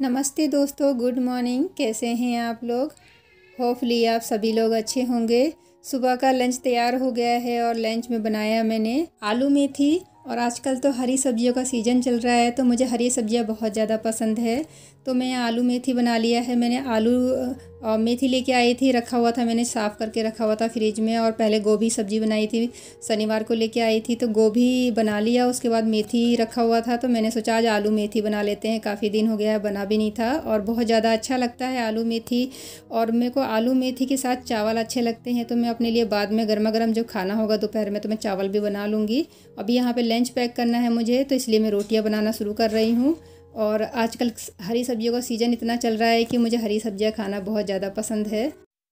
नमस्ते दोस्तों, good morning. कैसे हैं आप लोग? होपफुली आप सभी लोग अच्छे होंगे। सुबह का लंच तैयार हो गया है और लंच में बनाया मैंने आलू मेथी। और आजकल तो हरी सब्जियों का सीज़न चल रहा है, तो मुझे हरी सब्जियां बहुत ज़्यादा पसंद है। तो मैं आलू मेथी बना लिया है। मैंने आलू और मेथी लेके आई थी, रखा हुआ था, मैंने साफ़ करके रखा हुआ था फ्रिज में। और पहले गोभी सब्ज़ी बनाई थी, शनिवार को लेके आई थी, तो गोभी बना लिया। उसके बाद मेथी रखा हुआ था, तो मैंने सोचा आज आलू मेथी बना लेते हैं। काफ़ी दिन हो गया है, बना भी नहीं था और बहुत ज़्यादा अच्छा लगता है आलू मेथी। और मेरे को आलू मेथी के साथ चावल अच्छे लगते हैं, तो मैं अपने लिए बाद में गर्मा गर्म जो खाना होगा दोपहर में, तो मैं चावल भी बना लूँगी। अभी यहाँ पे लंच पैक करना है मुझे, तो इसलिए मैं रोटियाँ बनाना शुरू कर रही हूँ। और आजकल हरी सब्जियों का सीज़न इतना चल रहा है कि मुझे हरी सब्जियां खाना बहुत ज़्यादा पसंद है।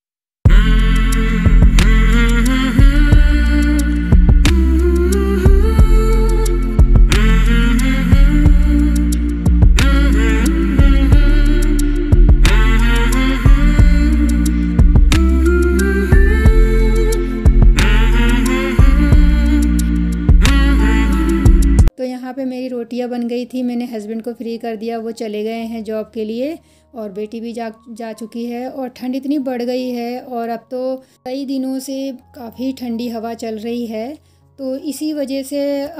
तो यहाँ पे मेरी रोटियाँ बन गई थी। मैंने हस्बैंड को फ्री कर दिया, वो चले गए हैं जॉब के लिए। और बेटी भी जा चुकी है। और ठंड इतनी बढ़ गई है, और अब तो कई दिनों से काफ़ी ठंडी हवा चल रही है। तो इसी वजह से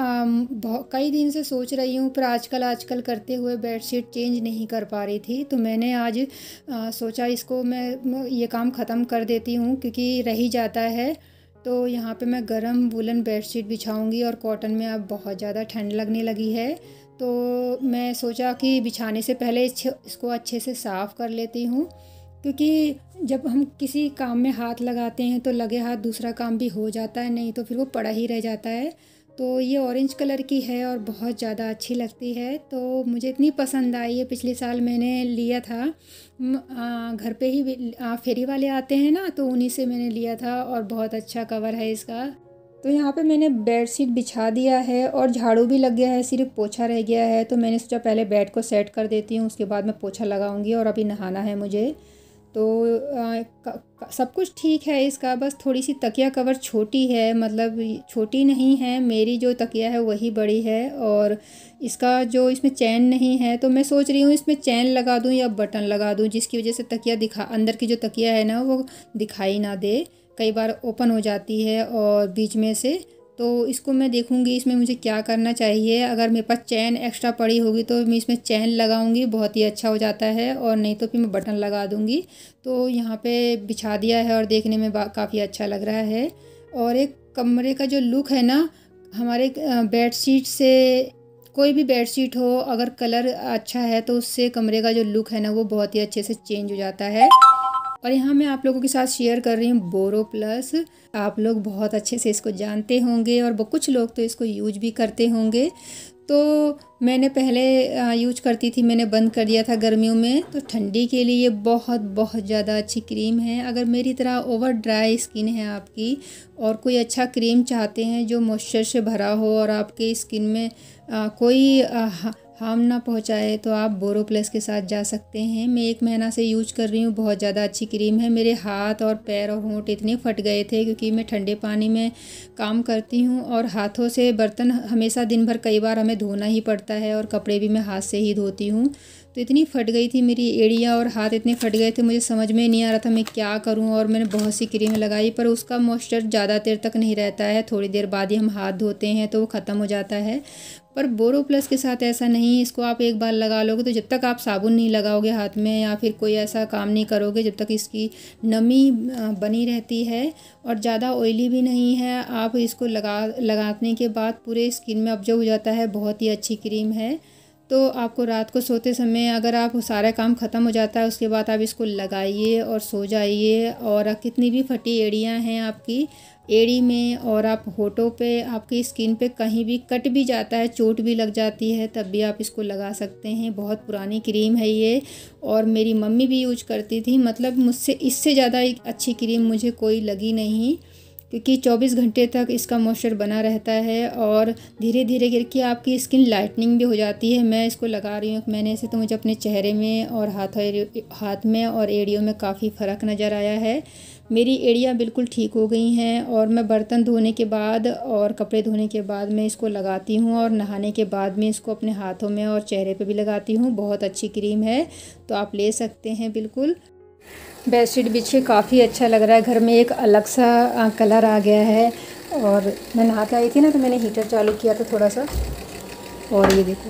कई दिन से सोच रही हूँ, पर आजकल करते हुए बेडशीट चेंज नहीं कर पा रही थी। तो मैंने आज सोचा इसको मैं ये काम ख़त्म कर देती हूँ, क्योंकि रह ही जाता है। तो यहाँ पे मैं गरम वुलन बेडशीट बिछाऊंगी। और कॉटन में अब बहुत ज़्यादा ठंड लगने लगी है, तो मैं सोचा कि बिछाने से पहले इसको अच्छे से साफ़ कर लेती हूँ। क्योंकि जब हम किसी काम में हाथ लगाते हैं तो लगे हाथ दूसरा काम भी हो जाता है, नहीं तो फिर वो पड़ा ही रह जाता है। तो ये ऑरेंज कलर की है और बहुत ज़्यादा अच्छी लगती है, तो मुझे इतनी पसंद आई है। पिछले साल मैंने लिया था, घर पे ही फेरी वाले आते हैं ना, तो उन्हीं से मैंने लिया था। और बहुत अच्छा कवर है इसका। तो यहाँ पे मैंने बेडशीट बिछा दिया है और झाड़ू भी लग गया है, सिर्फ पोछा रह गया है। तो मैंने सोचा पहले बेड को सेट कर देती हूँ, उसके बाद मैं पोछा लगाऊंगी। और अभी नहाना है मुझे। तो सब कुछ ठीक है इसका, बस थोड़ी सी तकिया कवर छोटी है, मतलब छोटी नहीं है, मेरी जो तकिया है वही बड़ी है। और इसका जो इसमें चैन नहीं है, तो मैं सोच रही हूँ इसमें चैन लगा दूँ या बटन लगा दूँ, जिसकी वजह से तकिया अंदर की जो तकिया है ना वो दिखाई ना दे। कई बार ओपन हो जाती है और बीच में से। तो इसको मैं देखूंगी इसमें मुझे क्या करना चाहिए। अगर मेरे पास चैन एक्स्ट्रा पड़ी होगी तो मैं इसमें चैन लगाऊंगी, बहुत ही अच्छा हो जाता है। और नहीं तो फिर मैं बटन लगा दूंगी। तो यहाँ पे बिछा दिया है और देखने में काफ़ी अच्छा लग रहा है। और एक कमरे का जो लुक है ना, हमारे बेडशीट से, कोई भी बेडशीट हो अगर कलर अच्छा है तो उससे कमरे का जो लुक है ना वो बहुत ही अच्छे से चेंज हो जाता है। और यहाँ मैं आप लोगों के साथ शेयर कर रही हूँ बोरो प्लस। आप लोग बहुत अच्छे से इसको जानते होंगे और कुछ लोग तो इसको यूज भी करते होंगे। तो मैंने पहले यूज करती थी, मैंने बंद कर दिया था गर्मियों में। तो ठंडी के लिए बहुत बहुत ज़्यादा अच्छी क्रीम है। अगर मेरी तरह ओवर ड्राई स्किन है आपकी और कोई अच्छा क्रीम चाहते हैं जो मॉइस्चर से भरा हो और आपके स्किन में कोई हार्म ना पहुंचाए, तो आप बोरो प्लस के साथ जा सकते हैं। मैं 1 महीना से यूज कर रही हूँ, बहुत ज़्यादा अच्छी क्रीम है। मेरे हाथ और पैर और होंठ इतने फट गए थे, क्योंकि मैं ठंडे पानी में काम करती हूँ और हाथों से बर्तन हमेशा दिन भर कई बार हमें धोना ही पड़ता है, और कपड़े भी मैं हाथ से ही धोती हूँ। तो इतनी फट गई थी मेरी एड़ियाँ और हाथ इतने फट गए थे, मुझे समझ में नहीं आ रहा था मैं क्या करूं। और मैंने बहुत सी क्रीम लगाई, पर उसका मॉइस्चर ज़्यादा देर तक नहीं रहता है, थोड़ी देर बाद ही हम हाथ धोते हैं तो वो ख़त्म हो जाता है। पर बोरो प्लस के साथ ऐसा नहीं, इसको आप एक बार लगा लोगे तो जब तक आप साबुन नहीं लगाओगे हाथ में या फिर कोई ऐसा काम नहीं करोगे, जब तक इसकी नमी बनी रहती है और ज़्यादा ऑयली भी नहीं है। आप इसको लगाने के बाद पूरे स्किन में ऑब्जर्व हो जाता है। बहुत ही अच्छी क्रीम है। तो आपको रात को सोते समय अगर आप सारा काम ख़त्म हो जाता है, उसके बाद आप इसको लगाइए और सो जाइए। और कितनी भी फटी एड़ियाँ हैं आपकी एड़ी में और आप होठों पे, आपकी स्किन पे कहीं भी कट भी जाता है, चोट भी लग जाती है, तब भी आप इसको लगा सकते हैं। बहुत पुरानी क्रीम है ये, और मेरी मम्मी भी यूज करती थी। मतलब मुझसे इससे ज़्यादा एक अच्छी क्रीम मुझे कोई लगी नहीं, क्योंकि 24 घंटे तक इसका मॉइस्चर बना रहता है और धीरे धीरे करके आपकी स्किन लाइटनिंग भी हो जाती है। मैं इसको लगा रही हूँ मैंने से, तो मुझे अपने चेहरे में और हाथ में और एड़ियों में काफ़ी फ़र्क नज़र आया है। मेरी एड़ियाँ बिल्कुल ठीक हो गई हैं और मैं बर्तन धोने के बाद और कपड़े धोने के बाद मैं इसको लगाती हूँ और नहाने के बाद में इसको अपने हाथों में और चेहरे पे भी लगाती हूँ। बहुत अच्छी क्रीम है, तो आप ले सकते हैं बिल्कुल। बेडशीट बिछे काफ़ी अच्छा लग रहा है, घर में एक अलग सा कलर आ गया है। और मैं नहा के आई थी ना, तो मैंने हीटर चालू किया था थोड़ा सा, और ये देखो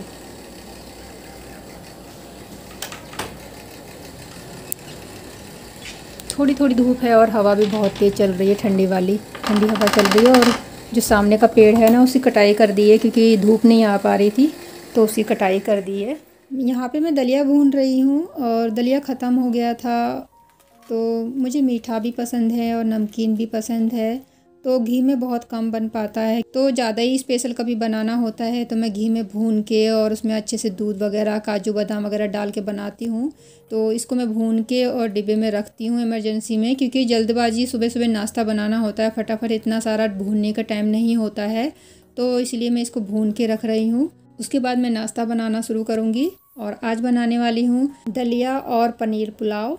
थोड़ी थोड़ी धूप है और हवा भी बहुत तेज़ चल रही है, ठंडी हवा चल रही है। और जो सामने का पेड़ है ना, उसकी कटाई कर दी है क्योंकि धूप नहीं आ पा रही थी, तो उसकी कटाई कर दी है। यहाँ पे मैं दलिया भून रही हूँ और दलिया ख़त्म हो गया था। तो मुझे मीठा भी पसंद है और नमकीन भी पसंद है, तो घी में बहुत कम बन पाता है। तो ज़्यादा ही स्पेशल कभी बनाना होता है तो मैं घी में भून के और उसमें अच्छे से दूध वगैरह, काजू बादाम वगैरह डाल के बनाती हूँ। तो इसको मैं भून के और डिब्बे में रखती हूँ इमरजेंसी में, क्योंकि जल्दबाजी सुबह सुबह नाश्ता बनाना होता है, फटाफट इतना सारा भूनने का टाइम नहीं होता है, तो इसलिए मैं इसको भून के रख रही हूँ। उसके बाद मैं नाश्ता बनाना शुरू करूँगी और आज बनाने वाली हूँ दलिया और पनीर पुलाव।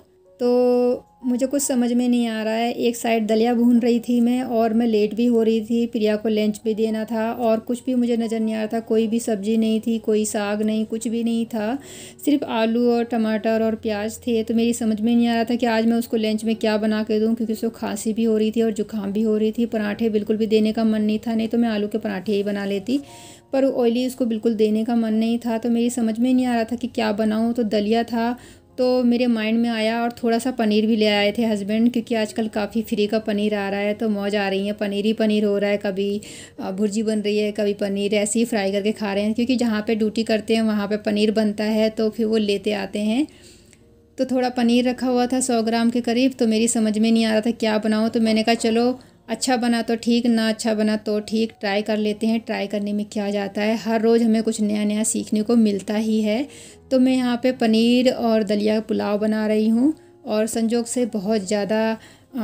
तो मुझे कुछ समझ में नहीं आ रहा है, एक साइड दलिया भून रही थी मैं और मैं लेट भी हो रही थी, प्रिया को लंच भी देना था और कुछ भी मुझे नज़र नहीं आ रहा था। कोई भी सब्ज़ी नहीं थी, कोई साग नहीं, कुछ भी नहीं था, सिर्फ आलू और टमाटर और प्याज थे। तो मेरी समझ में नहीं आ रहा था कि आज मैं उसको लंच में क्या बना के दूँ, क्योंकि उसको खांसी भी हो रही थी और जुकाम भी हो रही थी। पराठे बिल्कुल भी देने का मन नहीं था, नहीं तो मैं आलू के पराठे ही बना लेती, पर ऑयली उसको बिल्कुल देने का मन नहीं था। तो मेरी समझ में नहीं आ रहा था कि क्या बनाऊँ। तो दलिया था तो मेरे माइंड में आया, और थोड़ा सा पनीर भी ले आए थे हस्बैंड, क्योंकि आजकल काफ़ी फ्री का पनीर आ रहा है, तो मौज आ रही है, पनीर ही पनीर हो रहा है। कभी भुर्जी बन रही है, कभी पनीर ऐसे ही फ्राई करके खा रहे हैं, क्योंकि जहाँ पे ड्यूटी करते हैं वहाँ पे पनीर बनता है, तो फिर वो लेते आते हैं। तो थोड़ा पनीर रखा हुआ था 100 ग्राम के करीब, तो मेरी समझ में नहीं आ रहा था क्या बनाऊँ। तो मैंने कहा चलो अच्छा बना तो ठीक, ना अच्छा बना तो ठीक, ट्राई कर लेते हैं। ट्राई करने में क्या जाता है, हर रोज़ हमें कुछ नया नया सीखने को मिलता ही है। तो मैं यहाँ पे पनीर और दलिया पुलाव बना रही हूँ और संजोग से बहुत ज़्यादा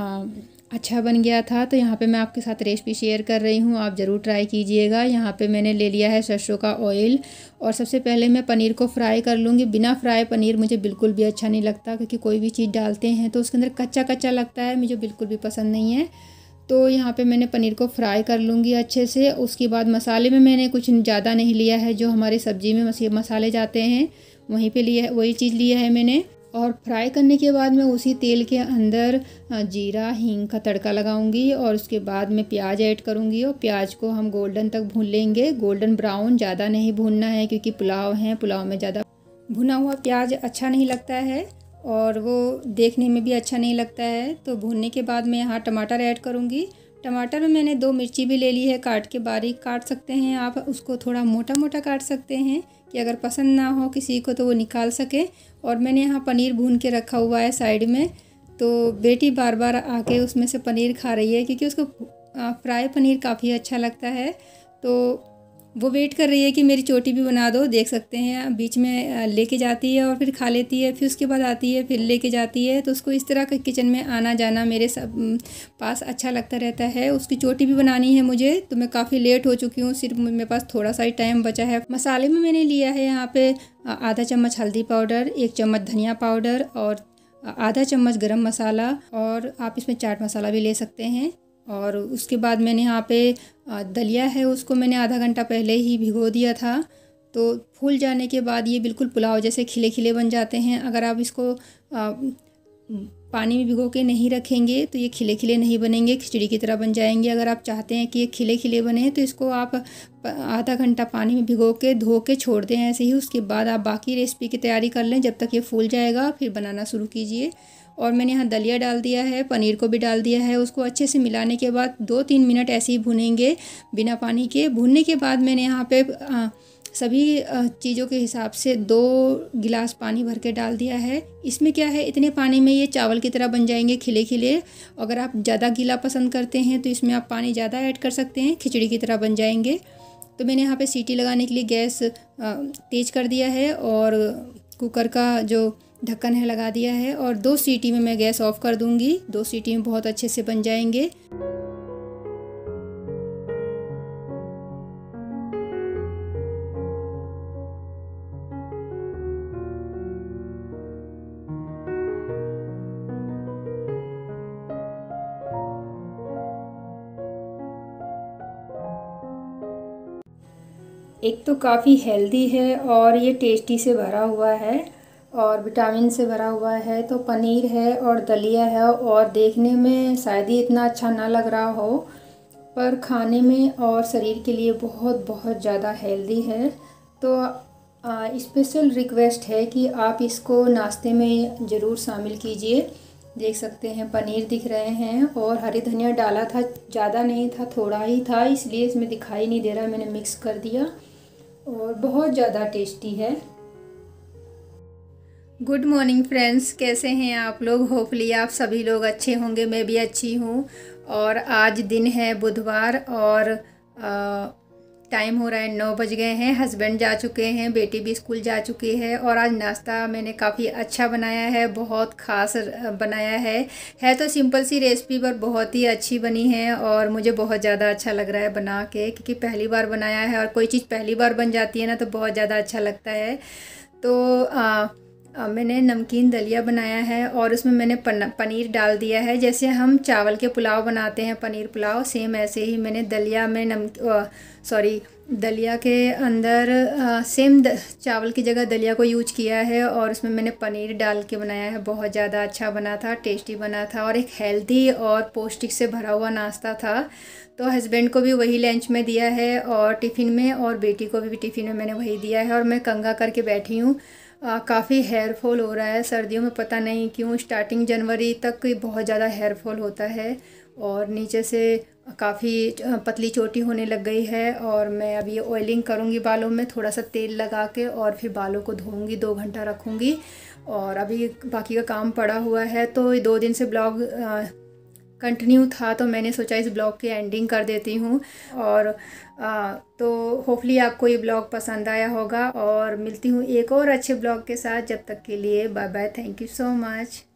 अच्छा बन गया था। तो यहाँ पे मैं आपके साथ रेसिपी शेयर कर रही हूँ, आप ज़रूर ट्राई कीजिएगा। यहाँ पे मैंने ले लिया है सरसों का ऑयल और सबसे पहले मैं पनीर को फ्राई कर लूँगी। बिना फ्राई पनीर मुझे बिल्कुल भी अच्छा नहीं लगता, क्योंकि कोई भी चीज़ डालते हैं तो उसके अंदर कच्चा कच्चा लगता है, मुझे बिल्कुल भी पसंद नहीं है। तो यहाँ पे मैंने पनीर को फ्राई कर लूँगी अच्छे से। उसके बाद मसाले में मैंने कुछ ज़्यादा नहीं लिया है, जो हमारी सब्ज़ी में मसाले जाते हैं वहीं पे लिया है, वही चीज़ लिया है मैंने। और फ्राई करने के बाद मैं उसी तेल के अंदर जीरा हींग का तड़का लगाऊंगी और उसके बाद मैं प्याज ऐड करूंगी और प्याज को हम गोल्डन तक भून लेंगे, गोल्डन ब्राउन, ज़्यादा नहीं भूनना है, क्योंकि पुलाव है, पुलाव में ज़्यादा भुना हुआ प्याज अच्छा नहीं लगता है और वो देखने में भी अच्छा नहीं लगता है। तो भूनने के बाद मैं यहाँ टमाटर ऐड करूँगी। टमाटर में मैंने 2 मिर्ची भी ले ली है, काट के, बारीक काट सकते हैं आप, उसको थोड़ा मोटा मोटा काट सकते हैं कि अगर पसंद ना हो किसी को तो वो निकाल सके। और मैंने यहाँ पनीर भून के रखा हुआ है साइड में, तो बेटी बार बार आके उसमें से पनीर खा रही है, क्योंकि उसको फ्राई पनीर काफ़ी अच्छा लगता है। तो वो वेट कर रही है कि मेरी चोटी भी बना दो, देख सकते हैं बीच में लेके जाती है और फिर खा लेती है, फिर उसके बाद आती है, फिर लेके जाती है। तो उसको इस तरह का किचन में आना जाना मेरे सब पास अच्छा लगता रहता है। उसकी चोटी भी बनानी है मुझे, तो मैं काफ़ी लेट हो चुकी हूँ, सिर्फ मेरे पास थोड़ा सा ही टाइम बचा है। मसाले में मैंने लिया है यहाँ पे आधा चम्मच हल्दी पाउडर, 1 चम्मच धनिया पाउडर और आधा चम्मच गरम मसाला, और आप इसमें चाट मसाला भी ले सकते हैं। और उसके बाद मैंने यहाँ पे दलिया है, उसको मैंने आधा घंटा पहले ही भिगो दिया था। तो फूल जाने के बाद ये बिल्कुल पुलाव जैसे खिले खिले बन जाते हैं। अगर आप इसको पानी में भिगो के नहीं रखेंगे तो ये खिले खिले नहीं बनेंगे, खिचड़ी की तरह बन जाएंगे। अगर आप चाहते हैं कि ये खिले खिले बने तो इसको आप आधा घंटा पानी में भिगो के धो के छोड़ दें ऐसे ही। उसके बाद आप बाकी रेसिपी की तैयारी कर लें, जब तक ये फूल जाएगा फिर बनाना शुरू कीजिए। और मैंने यहाँ दलिया डाल दिया है, पनीर को भी डाल दिया है। उसको अच्छे से मिलाने के बाद 2-3 मिनट ऐसे ही भुनेंगे बिना पानी के। भुनने के बाद मैंने यहाँ पे सभी चीज़ों के हिसाब से 2 गिलास पानी भर के डाल दिया है। इसमें क्या है, इतने पानी में ये चावल की तरह बन जाएंगे खिले खिले। अगर आप ज़्यादा गीला पसंद करते हैं तो इसमें आप पानी ज़्यादा ऐड कर सकते हैं, खिचड़ी की तरह बन जाएंगे। तो मैंने यहाँ पे सीटी लगाने के लिए गैस तेज़ कर दिया है और कुकर का जो ढक्कन है लगा दिया है, और 2 सीटी में मैं गैस ऑफ कर दूंगी। 2 सीटी में बहुत अच्छे से बन जाएंगे। एक तो काफ़ी हेल्दी है और ये टेस्टी से भरा हुआ है और विटामिन से भरा हुआ है। तो पनीर है और दलिया है और देखने में शायद ही इतना अच्छा ना लग रहा हो, पर खाने में और शरीर के लिए बहुत बहुत ज़्यादा हेल्दी है। तो स्पेशल रिक्वेस्ट है कि आप इसको नाश्ते में ज़रूर शामिल कीजिए। देख सकते हैं पनीर दिख रहे हैं और हरी धनिया डाला था, ज़्यादा नहीं था, थोड़ा ही था, इसलिए इसमें दिखाई नहीं दे रहा, मैंने मिक्स कर दिया और बहुत ज़्यादा टेस्टी है। गुड मॉर्निंग फ्रेंड्स, कैसे हैं आप लोग? होपफुली आप सभी लोग अच्छे होंगे, मैं भी अच्छी हूँ। और आज दिन है बुधवार और टाइम हो रहा है 9 बज गए हैं। हस्बैंड जा चुके हैं, बेटी भी स्कूल जा चुकी है और आज नाश्ता मैंने काफ़ी अच्छा बनाया है, बहुत ख़ास बनाया है तो सिंपल सी रेसिपी पर बहुत ही अच्छी बनी है और मुझे बहुत ज़्यादा अच्छा लग रहा है बना के, क्योंकि पहली बार बनाया है और कोई चीज़ पहली बार बन जाती है ना तो बहुत ज़्यादा अच्छा लगता है। तो मैंने नमकीन दलिया बनाया है और उसमें मैंने पनीर डाल दिया है। जैसे हम चावल के पुलाव बनाते हैं, पनीर पुलाव, सेम ऐसे ही मैंने दलिया में दलिया के अंदर सेम चावल की जगह दलिया को यूज किया है और उसमें मैंने पनीर डाल के बनाया है। बहुत ज़्यादा अच्छा बना था, टेस्टी बना था और एक हेल्दी और पौष्टिक से भरा हुआ नाश्ता था। तो हस्बैंड को भी वही लंच में दिया है और टिफ़िन में, और बेटी को भी टिफ़िन में मैंने वही दिया है। और मैं कंघा करके बैठी हूँ। काफ़ी हेयर फॉल हो रहा है सर्दियों में, पता नहीं क्यों। स्टार्टिंग जनवरी तक बहुत ज़्यादा हेयर फॉल होता है और नीचे से काफ़ी पतली चोटी होने लग गई है। और मैं अभी ऑयलिंग करूँगी बालों में, थोड़ा सा तेल लगा के, और फिर बालों को धोऊंगी, 2 घंटा रखूँगी। और अभी बाकी का काम पड़ा हुआ है। तो 2 दिन से ब्लॉग कंटिन्यू था तो मैंने सोचा इस ब्लॉग की एंडिंग कर देती हूँ। और तो होपफुली आपको ये ब्लॉग पसंद आया होगा और मिलती हूँ एक और अच्छे ब्लॉग के साथ। जब तक के लिए bye bye, thank you so much.